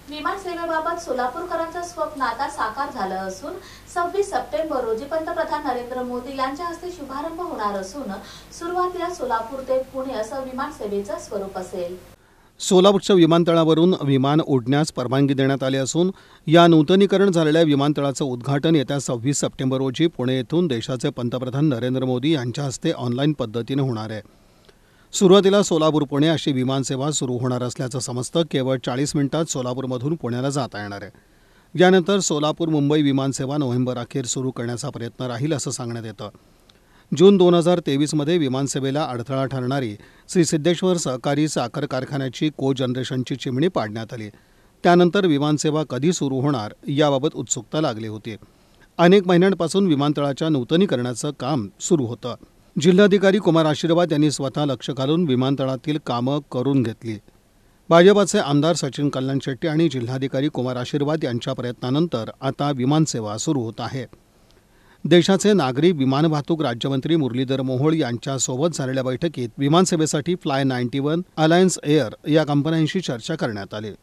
विमानसेवेबाबत सोलापूरकरांचं स्वप्न आता साकार झालं असून 26 सप्टेंबर रोजी पंतप्रधान नरेंद्र मोदी यांच्या हस्ते शुभारंभ होणार असून सुरुवातीला सोलापूर ते पुणे असं विमानसेवेचं स्वरूप असेल। सोलापूरच्या विमानतळावरून विमान उडण्यास परवानगी देण्यात आली असून या नूतनीकरण झालेल्या विमानतळाचं उद्घाटन येत्या 26 सप्टेंबर रोजी पुणे येथून देशाचे पंतप्रधान नरेंद्र मोदी यांच्या हस्ते ऑनलाईन पद्धतीने होणार आहे। सुरुवातीला सोलापूर पुणे अशी विमानसेवा सुरू होणार असल्याचं समजतं। केवळ 40 मिनिटात सोलापूरमधून पुण्याला जाता येणार आहे। यानंतर सोलापूर मुंबई विमानसेवा नोव्हेंबर अखेर सुरू करण्याचा प्रयत्न राहील असं सांगण्यात येतं। जून 2023 मध्ये विमानसेवेला अडथळा ठरणारी श्री सिद्धेश्वर सहकारी साखर कारखान्याची कोजनरेशनची चिमणी पाडण्यात आली। त्यानंतर विमानसेवा कधी सुरू होणार याबाबत उत्सुकता लागली होती। अनेक महिन्यांपासून विमानतळाच्या नूतनीकरणाचं काम सुरू होतं। जिल्हाधिकारी कुमार आशीर्वाद यांनी स्वतः लक्ष घालून विमानतळातील कामं करून घेतली। भाजपाचे आमदार सचिन कल्याण शेट्टी आणि जिल्हाधिकारी कुमार आशीर्वाद यांच्या प्रयत्नानंतर आता विमानसेवा सुरू होत आहे। देशाचे नागरी विमान वाहतूक राज्यमंत्री मुरलीधर मोहोळ यांच्यासोबत झालेल्या बैठकीत विमानसेवेसाठी फ्लाय 91, अलायन्स एअर या कंपन्यांशी चर्चा करण्यात आली।